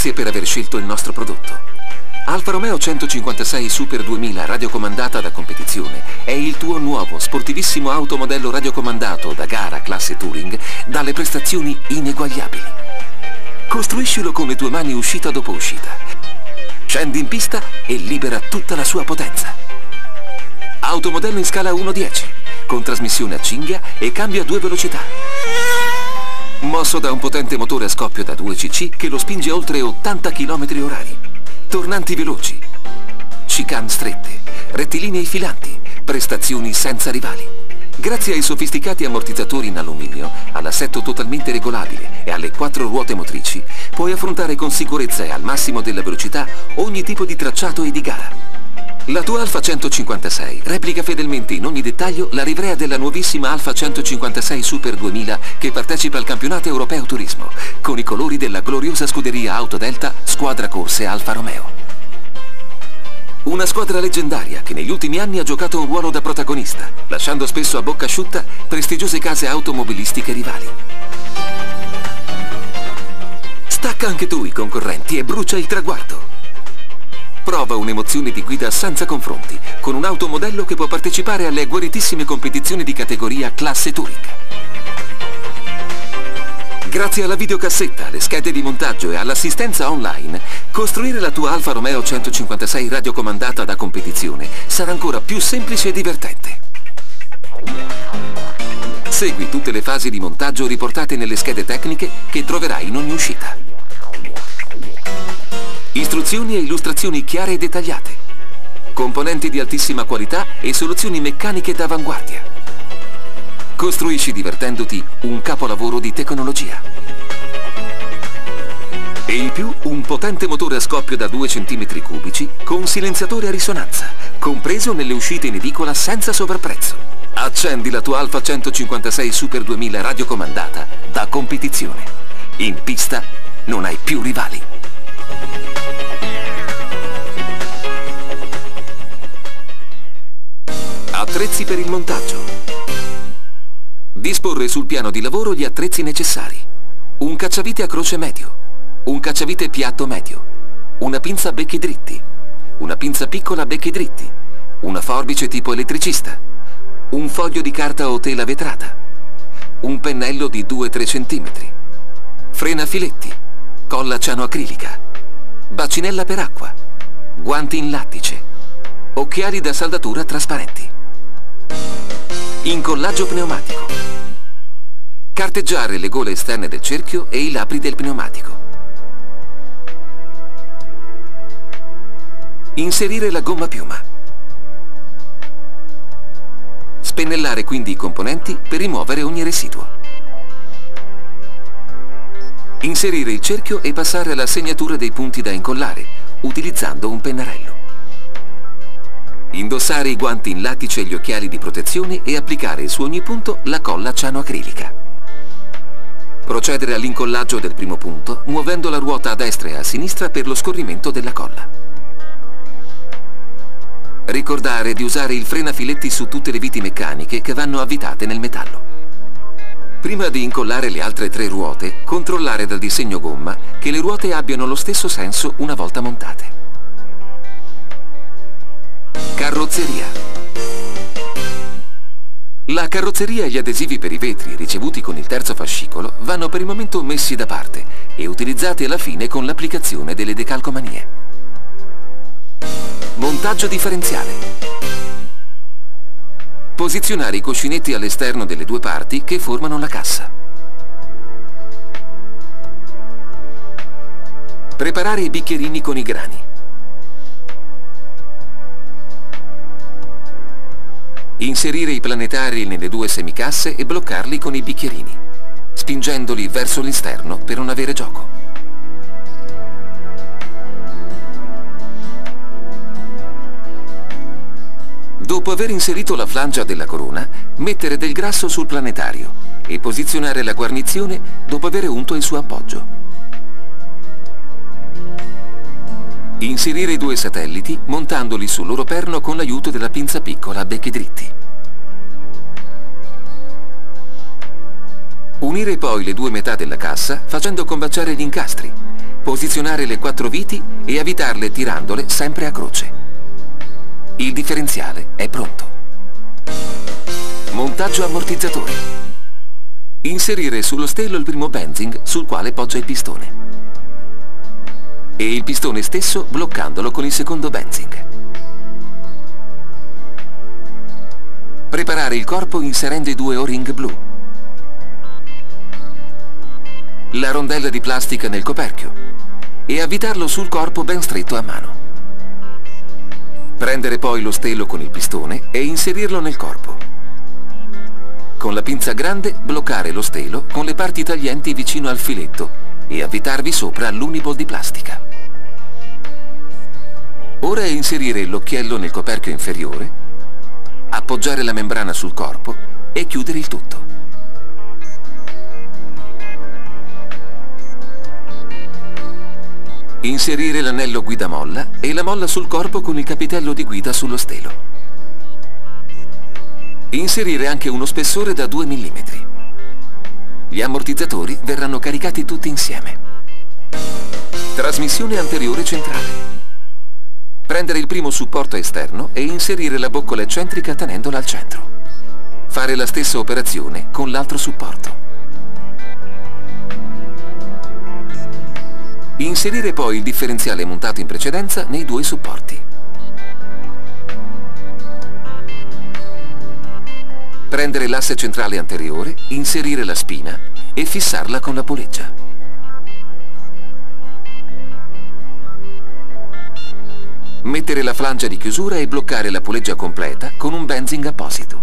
Grazie per aver scelto il nostro prodotto. Alfa Romeo 156 Super 2000 radiocomandata da competizione è il tuo nuovo sportivissimo automodello radiocomandato da gara classe Touring dalle prestazioni ineguagliabili. Costruiscilo con le tue mani uscita dopo uscita. Scendi in pista e libera tutta la sua potenza. Automodello in scala 1/10, con trasmissione a cinghia e cambio a 2 velocità. Mosso da un potente motore a scoppio da 2 cc che lo spinge oltre 80 km/h. Tornanti veloci, chicane strette, rettilinei filanti, prestazioni senza rivali. Grazie ai sofisticati ammortizzatori in alluminio, all'assetto totalmente regolabile e alle 4 ruote motrici, puoi affrontare con sicurezza e al massimo della velocità ogni tipo di tracciato e di gara. La tua Alfa 156 replica fedelmente in ogni dettaglio la livrea della nuovissima Alfa 156 Super 2000 che partecipa al campionato europeo turismo, con i colori della gloriosa scuderia Autodelta Squadra Corse Alfa Romeo. Una squadra leggendaria che negli ultimi anni ha giocato un ruolo da protagonista, lasciando spesso a bocca asciutta prestigiose case automobilistiche rivali. Stacca anche tu i concorrenti e brucia il traguardo. Prova un'emozione di guida senza confronti, con un automodello che può partecipare alle agguerritissime competizioni di categoria classe Touring. Grazie alla videocassetta, alle schede di montaggio e all'assistenza online, costruire la tua Alfa Romeo 156 radiocomandata da competizione sarà ancora più semplice e divertente. Segui tutte le fasi di montaggio riportate nelle schede tecniche che troverai in ogni uscita. Istruzioni e illustrazioni chiare e dettagliate, componenti di altissima qualità e soluzioni meccaniche d'avanguardia. Costruisci divertendoti un capolavoro di tecnologia. E in più un potente motore a scoppio da 2 cm cubici con silenziatore a risonanza, compreso nelle uscite in edicola senza sovrapprezzo. Accendi la tua Alfa 156 Super 2000 radiocomandata da competizione. In pista non hai più rivali. Attrezzi per il montaggio. Disporre sul piano di lavoro gli attrezzi necessari. Un cacciavite a croce medio, un cacciavite piatto medio, una pinza a becchi dritti, una pinza piccola a becchi dritti, una forbice tipo elettricista, un foglio di carta o tela vetrata, un pennello di 2-3 cm, frena filetti, colla cianoacrilica, bacinella per acqua, guanti in lattice, occhiali da saldatura trasparenti, incollaggio pneumatico, carteggiare le gole esterne del cerchio e i labbri del pneumatico, inserire la gomma piuma, spennellare quindi i componenti per rimuovere ogni residuo, inserire il cerchio e passare alla segnatura dei punti da incollare utilizzando un pennarello. Indossare i guanti in lattice e gli occhiali di protezione e applicare su ogni punto la colla cianoacrilica. Procedere all'incollaggio del primo punto muovendo la ruota a destra e a sinistra per lo scorrimento della colla. Ricordare di usare il frenafiletti su tutte le viti meccaniche che vanno avvitate nel metallo. Prima di incollare le altre 3 ruote, controllare dal disegno gomma che le ruote abbiano lo stesso senso una volta montate. Carrozzeria. La carrozzeria e gli adesivi per i vetri ricevuti con il terzo fascicolo vanno per il momento messi da parte e utilizzati alla fine con l'applicazione delle decalcomanie. Montaggio differenziale. Posizionare i cuscinetti all'esterno delle 2 parti che formano la cassa. Preparare i bicchierini con i grani. Inserire i planetari nelle 2 semicasse e bloccarli con i bicchierini, spingendoli verso l'esterno per non avere gioco. Dopo aver inserito la flangia della corona, mettere del grasso sul planetario e posizionare la guarnizione dopo aver unto il suo appoggio. Inserire i 2 satelliti montandoli sul loro perno con l'aiuto della pinza piccola a becchi dritti. Unire poi le 2 metà della cassa facendo combaciare gli incastri Posizionare le 4 viti e avvitarle tirandole sempre a croce. Il differenziale è pronto. Montaggio ammortizzatori. Inserire sullo stelo il primo benzing sul quale poggia il pistone. E il pistone stesso bloccandolo con il secondo benzing. Preparare il corpo inserendo i 2 O-ring blu. La rondella di plastica nel coperchio e avvitarlo sul corpo ben stretto a mano. Prendere poi lo stelo con il pistone e inserirlo nel corpo. Con la pinza grande bloccare lo stelo con le parti taglienti vicino al filetto e avvitarvi sopra l'uniball di plastica. Ora è inserire l'occhiello nel coperchio inferiore, appoggiare la membrana sul corpo e chiudere il tutto. Inserire l'anello guida molla e la molla sul corpo con il capitello di guida sullo stelo. Inserire anche uno spessore da 2 mm. Gli ammortizzatori verranno caricati tutti insieme. Trasmissione anteriore centrale. Prendere il primo supporto esterno e inserire la boccola eccentrica tenendola al centro. Fare la stessa operazione con l'altro supporto. Inserire poi il differenziale montato in precedenza nei 2 supporti. Prendere l'asse centrale anteriore, inserire la spina e fissarla con la puleggia. Mettere la flangia di chiusura e bloccare la puleggia completa con un benzing apposito.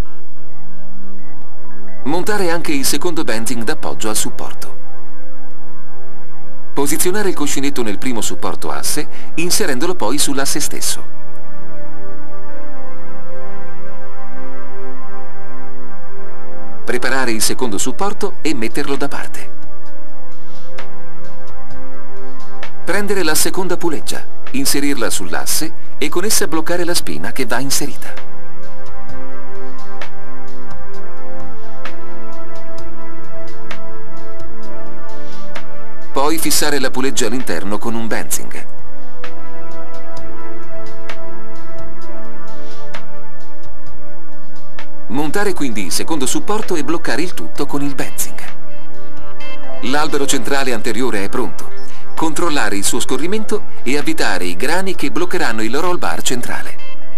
Montare anche il secondo benzing d'appoggio al supporto. Posizionare il cuscinetto nel primo supporto asse, inserendolo poi sull'asse stesso. Preparare il secondo supporto e metterlo da parte. Prendere la seconda puleggia, inserirla sull'asse e con essa bloccare la spina che va inserita. Poi fissare la puleggia all'interno con un benzing. Montare quindi il secondo supporto e bloccare il tutto con il benzing. L'albero centrale anteriore è pronto. Controllare il suo scorrimento e avvitare i grani che bloccheranno il roll bar centrale.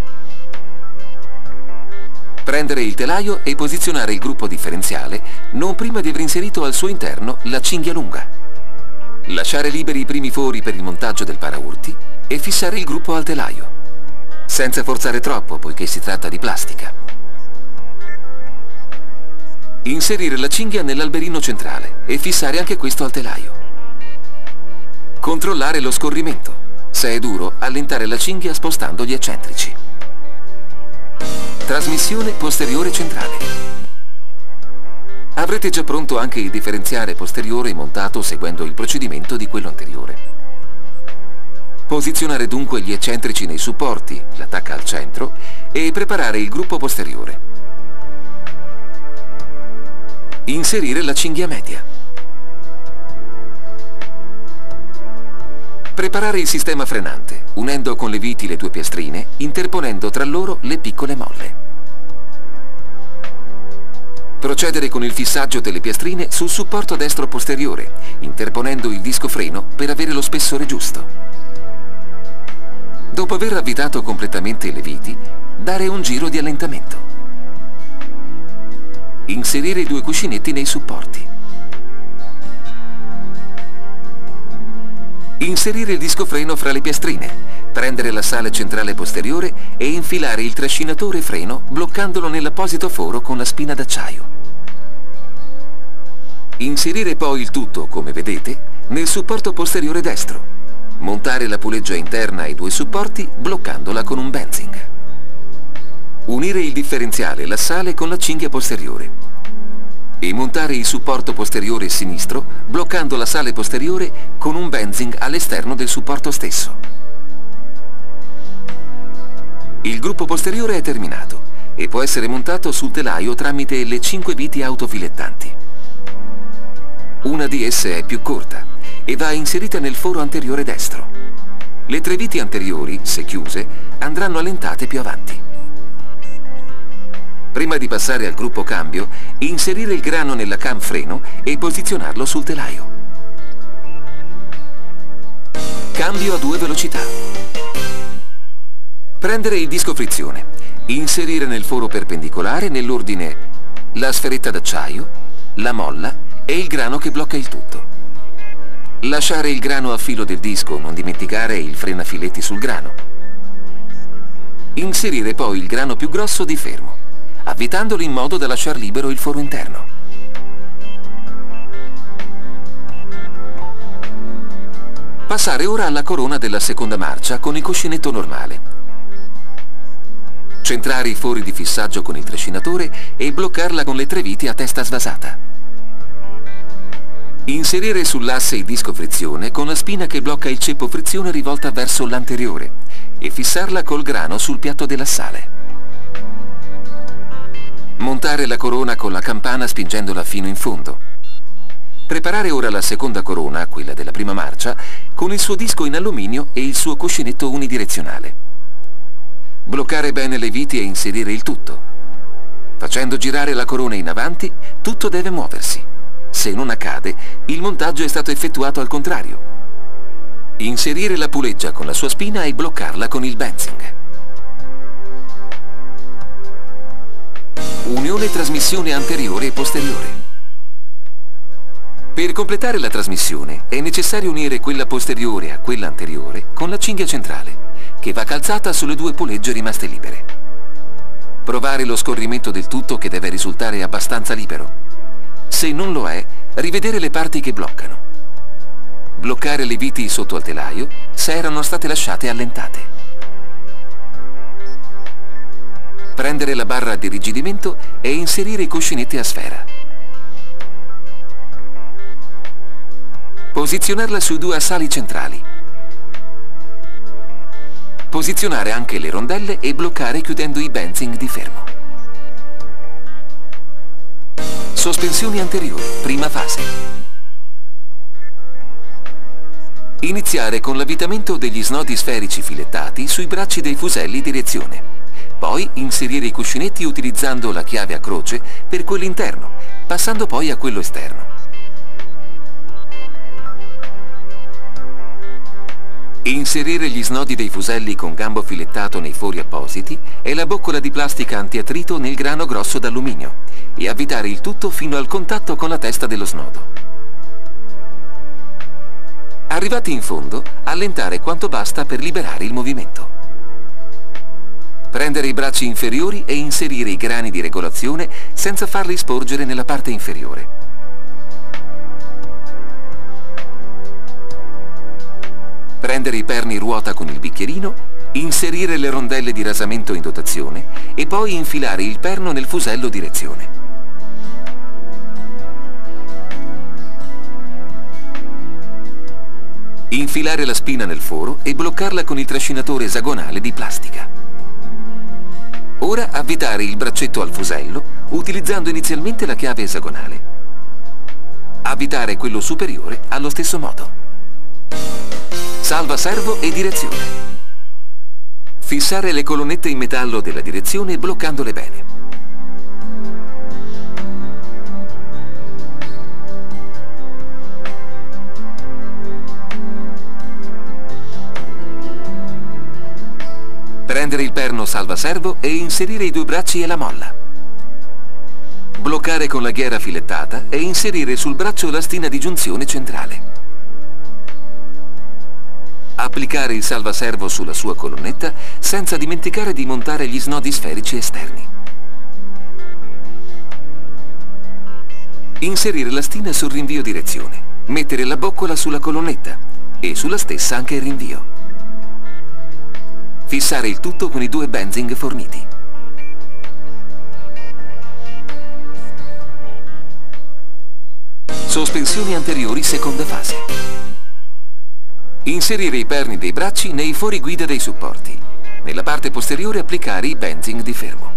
Prendere il telaio e posizionare il gruppo differenziale non prima di aver inserito al suo interno la cinghia lunga. Lasciare liberi i primi fori per il montaggio del paraurti e fissare il gruppo al telaio, senza forzare troppo poiché si tratta di plastica. Inserire la cinghia nell'alberino centrale e fissare anche questo al telaio. Controllare lo scorrimento. Se è duro, allentare la cinghia spostando gli eccentrici. Trasmissione posteriore centrale. Avrete già pronto anche il differenziale posteriore montato seguendo il procedimento di quello anteriore. Posizionare dunque gli eccentrici nei supporti, l'attacca al centro e preparare il gruppo posteriore. Inserire la cinghia media. Preparare il sistema frenante, unendo con le viti le 2 piastrine, interponendo tra loro le piccole molle. Procedere con il fissaggio delle piastrine sul supporto destro posteriore, interponendo il disco freno per avere lo spessore giusto. Dopo aver avvitato completamente le viti, dare un giro di allentamento. Inserire i 2 cuscinetti nei supporti. Inserire il disco freno fra le piastrine, prendere la sale centrale posteriore e infilare il trascinatore freno bloccandolo nell'apposito foro con la spina d'acciaio. Inserire poi il tutto, come vedete, nel supporto posteriore destro. Montare la puleggia interna ai 2 supporti bloccandola con un benzing. Unire il differenziale e la sale con la cinghia posteriore. E montare il supporto posteriore sinistro bloccando la sale posteriore con un benzing all'esterno del supporto stesso. Il gruppo posteriore è terminato e può essere montato sul telaio tramite le 5 viti autofilettanti. Una di esse è più corta e va inserita nel foro anteriore destro. Le tre viti anteriori, se chiuse, andranno allentate più avanti. Prima di passare al gruppo cambio, inserire il grano nella cam freno e posizionarlo sul telaio. Cambio a 2 velocità. Prendere il disco frizione, inserire nel foro perpendicolare nell'ordine la sferetta d'acciaio, la molla e il grano che blocca il tutto. Lasciare il grano a filo del disco, non dimenticare il frenafiletti sul grano. Inserire poi il grano più grosso di fermo, avvitandolo in modo da lasciar libero il foro interno. Passare ora alla corona della seconda marcia con il cuscinetto normale. Centrare i fori di fissaggio con il trascinatore e bloccarla con le tre viti a testa svasata. Inserire sull'asse il disco frizione con la spina che blocca il ceppo frizione rivolta verso l'anteriore e fissarla col grano sul piatto dell'assale. Montare la corona con la campana spingendola fino in fondo. Preparare ora la seconda corona, quella della prima marcia, con il suo disco in alluminio e il suo cuscinetto unidirezionale. Bloccare bene le viti e inserire il tutto. Facendo girare la corona in avanti, tutto deve muoversi. Se non accade, il montaggio è stato effettuato al contrario. Inserire la puleggia con la sua spina e bloccarla con il benzing. Unione trasmissione anteriore e posteriore. Per completare la trasmissione è necessario unire quella posteriore a quella anteriore con la cinghia centrale, che va calzata sulle due pulegge rimaste libere. Provare lo scorrimento del tutto che deve risultare abbastanza libero. Se non lo è, rivedere le parti che bloccano. Bloccare le viti sotto al telaio se erano state lasciate allentate. Prendere la barra di rigidimento e inserire i cuscinetti a sfera. Posizionarla sui due assali centrali. Posizionare anche le rondelle e bloccare chiudendo i benzing di fermo. Sospensioni anteriori, prima fase. Iniziare con l'avvitamento degli snodi sferici filettati sui bracci dei fuselli direzione. Poi inserire i cuscinetti utilizzando la chiave a croce per quello interno, passando poi a quello esterno. Inserire gli snodi dei fuselli con gambo filettato nei fori appositi e la boccola di plastica antiattrito nel grano grosso d'alluminio e avvitare il tutto fino al contatto con la testa dello snodo. Arrivati in fondo, allentare quanto basta per liberare il movimento. Prendere i bracci inferiori e inserire i grani di regolazione senza farli sporgere nella parte inferiore. Prendere i perni ruota con il bicchierino, inserire le rondelle di rasamento in dotazione e poi infilare il perno nel fusello direzione. Infilare la spina nel foro e bloccarla con il trascinatore esagonale di plastica. Ora avvitare il braccetto al fusello utilizzando inizialmente la chiave esagonale. Avvitare quello superiore allo stesso modo. Salva servo e direzione. Fissare le colonnette in metallo della direzione bloccandole bene. Prendere il perno salva servo e inserire i due bracci e la molla. Bloccare con la ghiera filettata e inserire sul braccio la stina di giunzione centrale. Applicare il salvaservo sulla sua colonnetta senza dimenticare di montare gli snodi sferici esterni. Inserire la stina sul rinvio direzione, mettere la boccola sulla colonnetta e sulla stessa anche il rinvio. Fissare il tutto con i due benzing forniti. Sospensioni anteriori seconda fase. Inserire i perni dei bracci nei fori guida dei supporti. Nella parte posteriore applicare i benzing di fermo.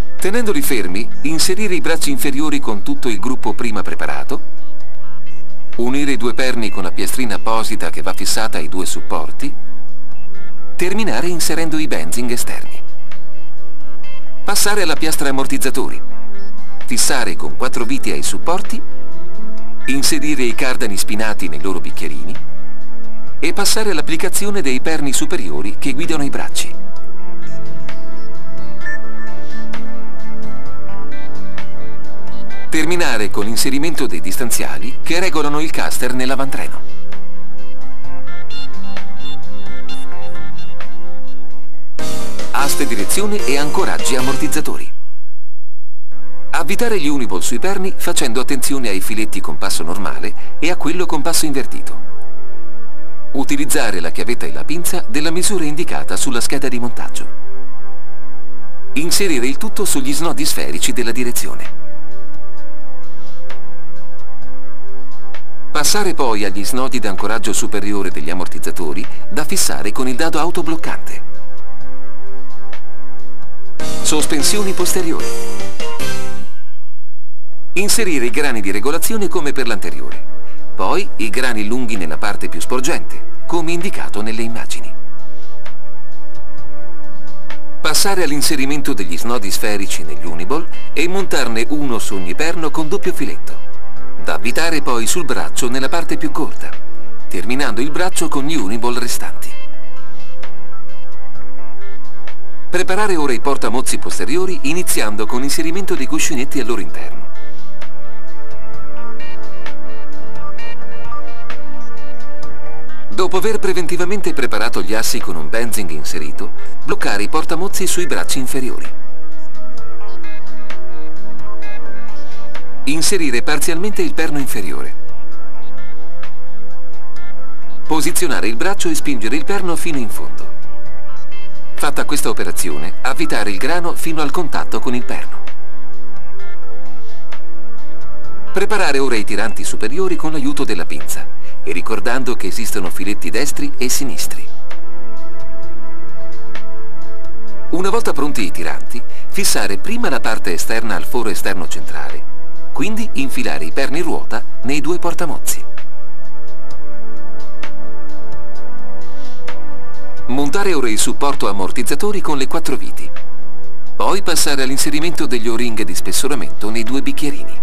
Tenendoli fermi, inserire i bracci inferiori con tutto il gruppo prima preparato. unire i due perni con la piastrina apposita che va fissata ai due supporti, terminare inserendo i benzing esterni. Passare alla piastra ammortizzatori, fissare con 4 viti ai supporti, inserire i cardani spinati nei loro bicchierini e passare all'applicazione dei perni superiori che guidano i bracci. Terminare con l'inserimento dei distanziali che regolano il caster nell'avantreno. Aste direzione e ancoraggi ammortizzatori. Avvitare gli uniball sui perni facendo attenzione ai filetti con passo normale e a quello con passo invertito. Utilizzare la chiavetta e la pinza della misura indicata sulla scheda di montaggio. Inserire il tutto sugli snodi sferici della direzione. Passare poi agli snodi d'ancoraggio superiore degli ammortizzatori da fissare con il dado autobloccante. Sospensioni posteriori. Inserire i grani di regolazione come per l'anteriore. Poi i grani lunghi nella parte più sporgente, come indicato nelle immagini. Passare all'inserimento degli snodi sferici negli uniball e montarne uno su ogni perno con doppio filetto. Da avvitare poi sul braccio nella parte più corta, terminando il braccio con gli uniball restanti. Preparare ora i portamozzi posteriori iniziando con l'inserimento dei cuscinetti al loro interno. Dopo aver preventivamente preparato gli assi con un benzing inserito, bloccare i portamozzi sui bracci inferiori. Inserire parzialmente il perno inferiore. Posizionare il braccio e spingere il perno fino in fondo. Fatta questa operazione, avvitare il grano fino al contatto con il perno. Preparare ora i tiranti superiori con l'aiuto della pinza e ricordando che esistono filetti destri e sinistri. Una volta pronti i tiranti, fissare prima la parte esterna al foro esterno centrale, quindi infilare i perni ruota nei due portamozzi. Montare ora il supporto ammortizzatori con le 4 viti. Poi passare all'inserimento degli O-ring di spessoramento nei due bicchierini.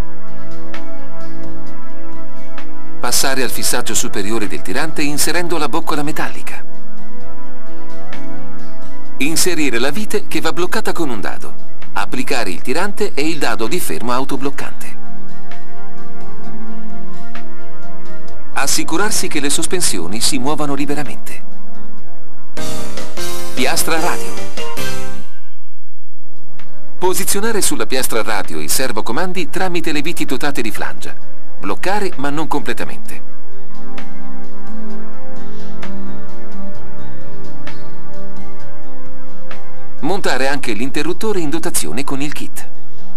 Passare al fissaggio superiore del tirante inserendo la boccola metallica. Inserire la vite che va bloccata con un dado. Applicare il tirante e il dado di fermo autobloccante. Assicurarsi che le sospensioni si muovano liberamente. Piastra radio. Posizionare sulla piastra radio i servocomandi tramite le viti dotate di flangia. Bloccare ma non completamente. Montare anche l'interruttore in dotazione con il kit.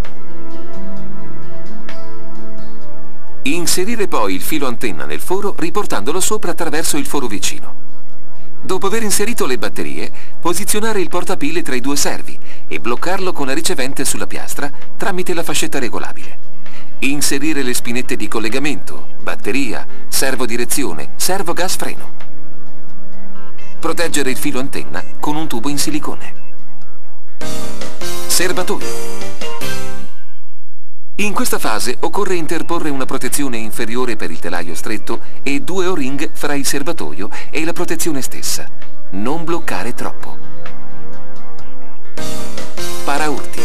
Inserire poi il filo antenna nel foro riportandolo sopra attraverso il foro vicino. Dopo aver inserito le batterie, posizionare il portapile tra i due servi e bloccarlo con la ricevente sulla piastra tramite la fascetta regolabile. Inserire le spinette di collegamento, batteria, servo direzione, servo gas freno. Proteggere il filo antenna con un tubo in silicone. Serbatoio. In questa fase occorre interporre una protezione inferiore per il telaio stretto e 2 O-ring fra il serbatoio e la protezione stessa. Non bloccare troppo. Paraurti.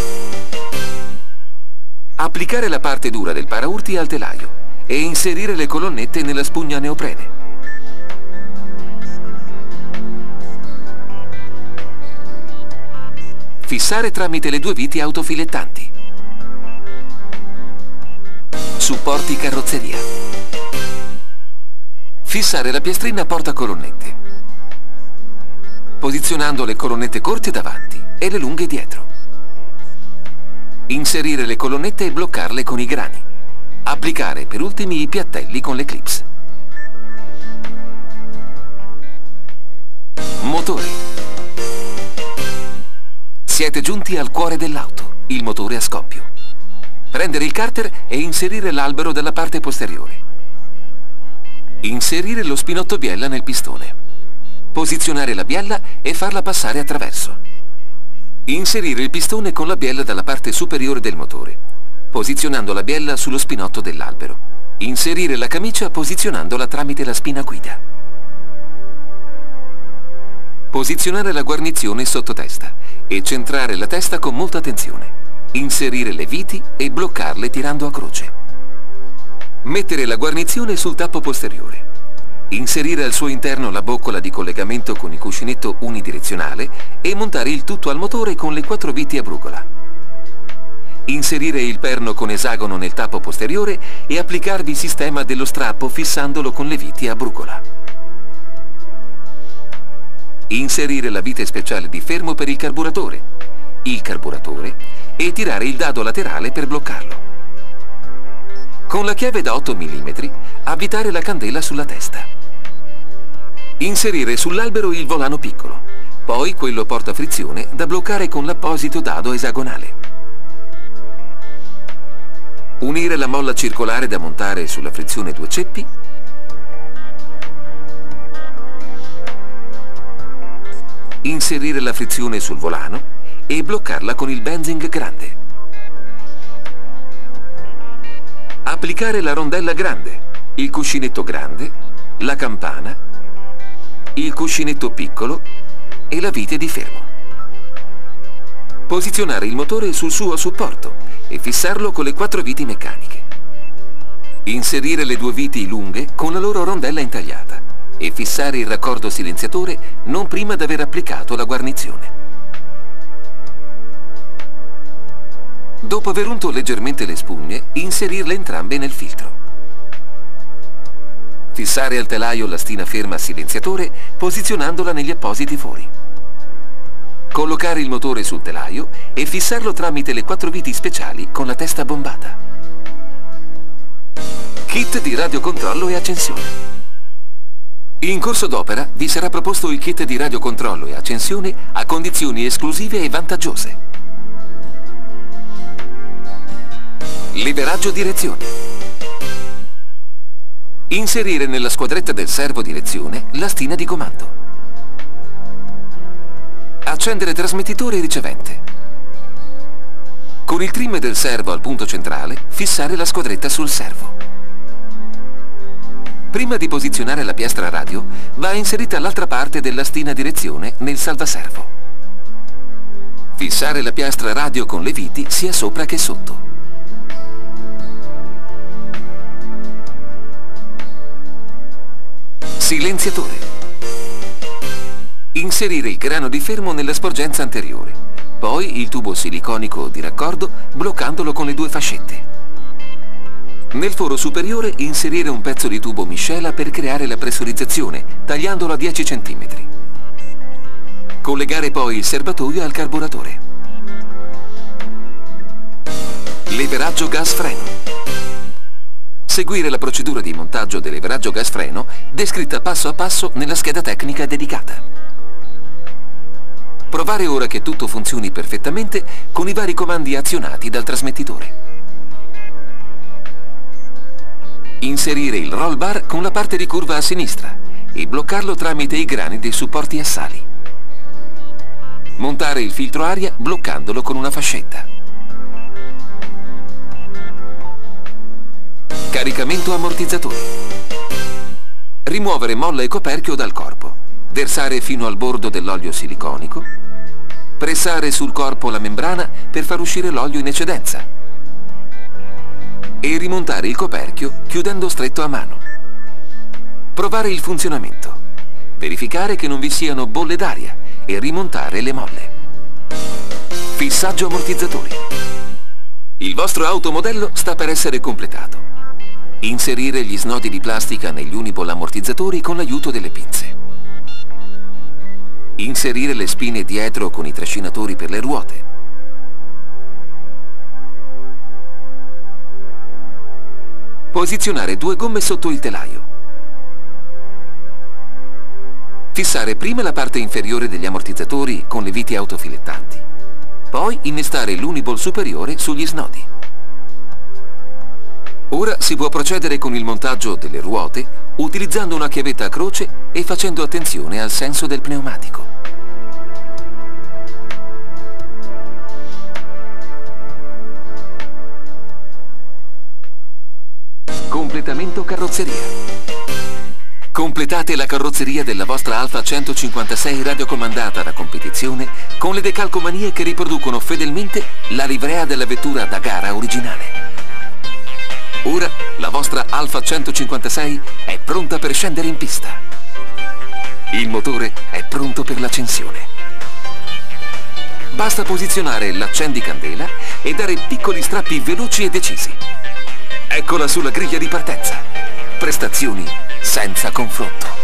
Applicare la parte dura del paraurti al telaio e inserire le colonnette nella spugna neoprene. Fissare tramite le 2 viti autofilettanti. Supporti carrozzeria. Fissare la piastrina portacolonnette, posizionando le colonnette corte davanti e le lunghe dietro. Inserire le colonnette e bloccarle con i grani. Applicare per ultimi i piattelli con le clips. Motore. Siete giunti al cuore dell'auto, il motore a scoppio. Prendere il carter e inserire l'albero dalla parte posteriore. Inserire lo spinotto biella nel pistone. Posizionare la biella e farla passare attraverso. Inserire il pistone con la biella dalla parte superiore del motore, posizionando la biella sullo spinotto dell'albero. Inserire la camicia posizionandola tramite la spina guida. Posizionare la guarnizione sotto testa e centrare la testa con molta attenzione. Inserire le viti e bloccarle tirando a croce. Mettere la guarnizione sul tappo posteriore. Inserire al suo interno la boccola di collegamento con il cuscinetto unidirezionale e montare il tutto al motore con le 4 viti a brugola. Inserire il perno con esagono nel tappo posteriore e applicarvi il sistema dello strappo fissandolo con le viti a brugola. Inserire la vite speciale di fermo per il carburatore e tirare il dado laterale per bloccarlo. Con la chiave da 8 mm avvitare la candela sulla testa. Inserire sull'albero il volano piccolo, poi quello porta frizione da bloccare con l'apposito dado esagonale. Unire la molla circolare da montare sulla frizione 2 ceppi. Inserire la frizione sul volano e bloccarla con il benzing grande. Applicare la rondella grande, il cuscinetto grande, la campana, il cuscinetto piccolo e la vite di fermo. Posizionare il motore sul suo supporto e fissarlo con le 4 viti meccaniche. Inserire le 2 viti lunghe con la loro rondella intagliata e fissare il raccordo silenziatore non prima di aver applicato la guarnizione. Dopo aver unto leggermente le spugne, inserirle entrambe nel filtro. Fissare al telaio la stina ferma silenziatore posizionandola negli appositi fori. Collocare il motore sul telaio e fissarlo tramite le 4 viti speciali con la testa bombata. Kit di radiocontrollo e accensione. In corso d'opera vi sarà proposto il kit di radiocontrollo e accensione a condizioni esclusive e vantaggiose. Leveraggio direzione. Inserire nella squadretta del servo direzione la stina di comando. Accendere trasmettitore e ricevente. Con il trim del servo al punto centrale, fissare la squadretta sul servo. Prima di posizionare la piastra radio, va inserita l'altra parte della stina direzione nel salvaservo. Fissare la piastra radio con le viti sia sopra che sotto. Silenziatore. Inserire il grano di fermo nella sporgenza anteriore, poi il tubo siliconico di raccordo bloccandolo con le 2 fascette. Nel foro superiore inserire un pezzo di tubo miscela per creare la pressurizzazione, tagliandolo a 10 cm. Collegare poi il serbatoio al carburatore. Leveraggio gas freno. Seguire la procedura di montaggio del leveraggio gas freno descritta passo a passo nella scheda tecnica dedicata. Provare ora che tutto funzioni perfettamente con i vari comandi azionati dal trasmettitore. Inserire il roll bar con la parte di curva a sinistra e bloccarlo tramite i grani dei supporti assali. Montare il filtro aria bloccandolo con una fascetta. Caricamento ammortizzatori. Rimuovere molla e coperchio dal corpo. Versare fino al bordo dell'olio siliconico. Pressare sul corpo la membrana per far uscire l'olio in eccedenza. E rimontare il coperchio chiudendo stretto a mano. Provare il funzionamento. Verificare che non vi siano bolle d'aria e rimontare le molle. Fissaggio ammortizzatori. Il vostro automodello sta per essere completato. Inserire gli snodi di plastica negli uniball ammortizzatori con l'aiuto delle pinze. Inserire le spine dietro con i trascinatori per le ruote. Posizionare 2 gomme sotto il telaio. Fissare prima la parte inferiore degli ammortizzatori con le viti autofilettanti. Poi innestare l'uniball superiore sugli snodi. Ora si può procedere con il montaggio delle ruote utilizzando una chiavetta a croce e facendo attenzione al senso del pneumatico. Completamento carrozzeria. Completate la carrozzeria della vostra Alfa 156 radiocomandata da competizione con le decalcomanie che riproducono fedelmente la livrea della vettura da gara originale. Ora la vostra Alfa 156 è pronta per scendere in pista. Il motore è pronto per l'accensione. Basta posizionare l'accendicandela e dare piccoli strappi veloci e decisi. Eccola sulla griglia di partenza. Prestazioni senza confronto.